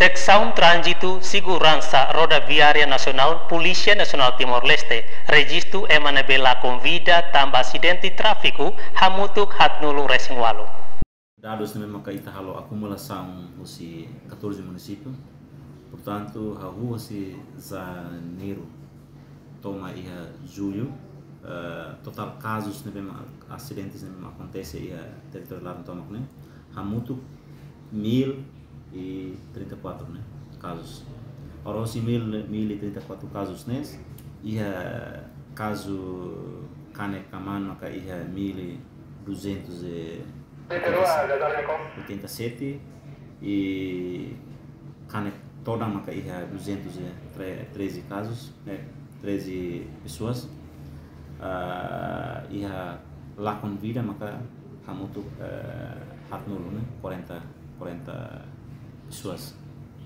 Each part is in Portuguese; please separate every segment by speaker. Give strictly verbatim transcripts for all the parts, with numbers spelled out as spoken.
Speaker 1: Seção Trânsito, Segurança Rodoviária Nacional, Polícia Nacional Timor-Leste, registro emanabela convida tamba acidente de tráfico, hamutuk hatnulu resingwalo.
Speaker 2: Dados na mesma caída halo acumulação de quatorze municípios, portanto a rua se janeiro toma e julho, uh, total casos na mesma acidentes na mesma acontece e território lá no toma né, hamutuk mil e trinta e quatro né, casos. Ora, se mil, mil e trinta e quatro casos nesse, e a caso cane kaman maka ia mil e duzentos e oitenta e sete e cane toda maka ia duzentos e treze casos, né, treze pessoas. Uh, ia lá com vida maka hamutuk uh, hatnulu né, quarenta pessoas.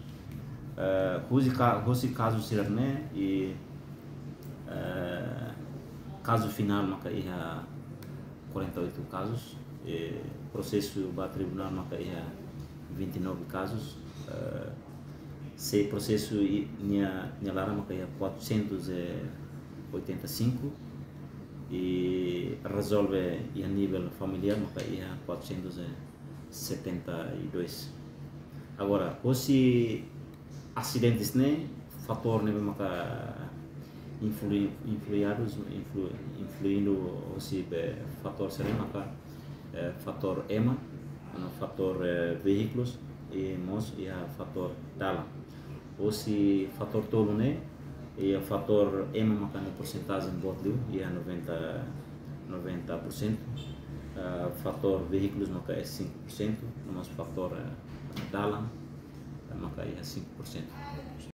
Speaker 2: Uh, Hoje caso sirne e uh, caso final maka ia quarenta e oito casos, e processo para tribunal maka ia vinte e nove casos, uh, se processo nia nia lara maka ia quatrocentos e oitenta e cinco e resolve a nível familiar maka ia quatrocentos e setenta e dois. Agora, os acidentes né, fator né, maka influi, influiados, influ, influindo os fator serem maka eh, fator EMA, fator eh, veículos e mos e a fator dala. Os fator todo né, e a fator EMA maka na porcentagem botlio e a noventa por cento. Uh, fator veículos maka é cinco por cento, mas fator uh, dalam maka é cinco por cento.